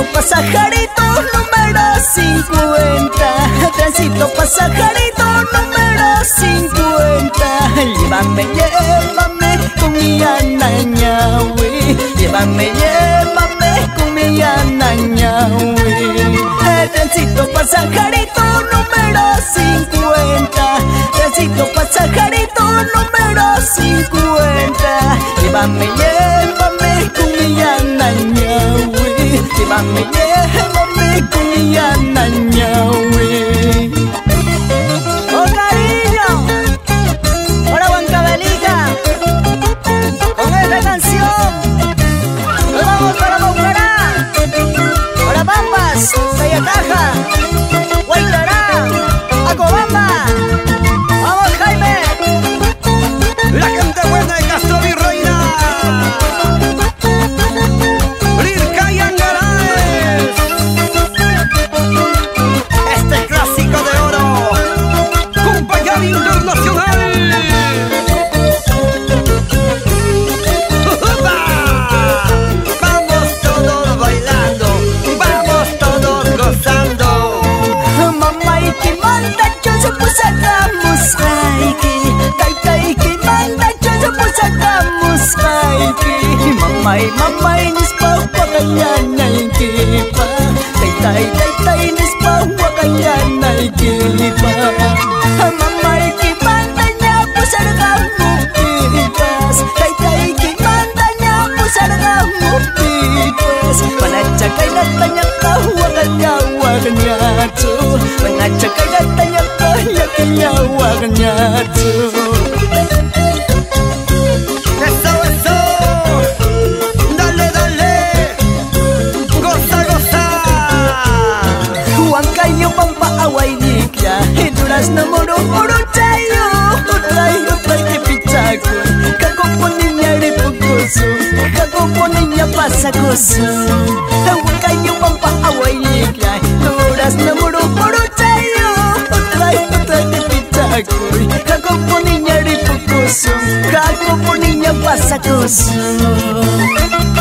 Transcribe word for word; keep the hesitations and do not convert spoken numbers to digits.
pasajerito número cincuenta. Trencito pasajerito número cincuenta. Llévame, llévame con mi anañahui. Llévame, llévame con mi anañahui. Trencito pasajerito número cincuenta. Trencito pasajerito número cincuenta. Llévame, llévame con mi anañahui. Llévame, llévame con mi anañahui. ¡Oh, cariño! ¡Hola, Huancavelica! Con esta canción nos vamos para Baucará, para Pampas, Sayataja, Huaytará, Acobamba. ¡Vamos, Jaime! La gente buena de Castro Virreina, Lirca y Angaraes. Este clásico de oro, compañía internacional. Vamos todos bailando, vamos todos gozando. Mamá y que manda, yo se puso a camuscaiki. Taita y que manda, yo se puso a camuscaiki. Mamá y mamá y nispa wakayana y kipa. Taita y taita y nispa wakayana y kipa. Mamá y que manda, ya puso a camukipas. Taita y que manda, ya puso a camukipas. Panachaka y natanya wakanya wakanyatu. Panachaka y natanya wakanya wakanyatu. Eso, eso, dale, dale, goza, goza. Huancayo, Pampa, Aguayniquia, y Durazno, Moro, Moro, Chayo. Trayo, trayo, pichaco, Cacopo, niña, ripucoso, Cacopo, niña, pasacoso. Huancayo, Pampa, Aguayniquia, Durazno, Moro, Moro, Chayo. Trayo, trayo, pichaco, Cacopo, niña, ripucoso, Cacopo, niña, pasacoso.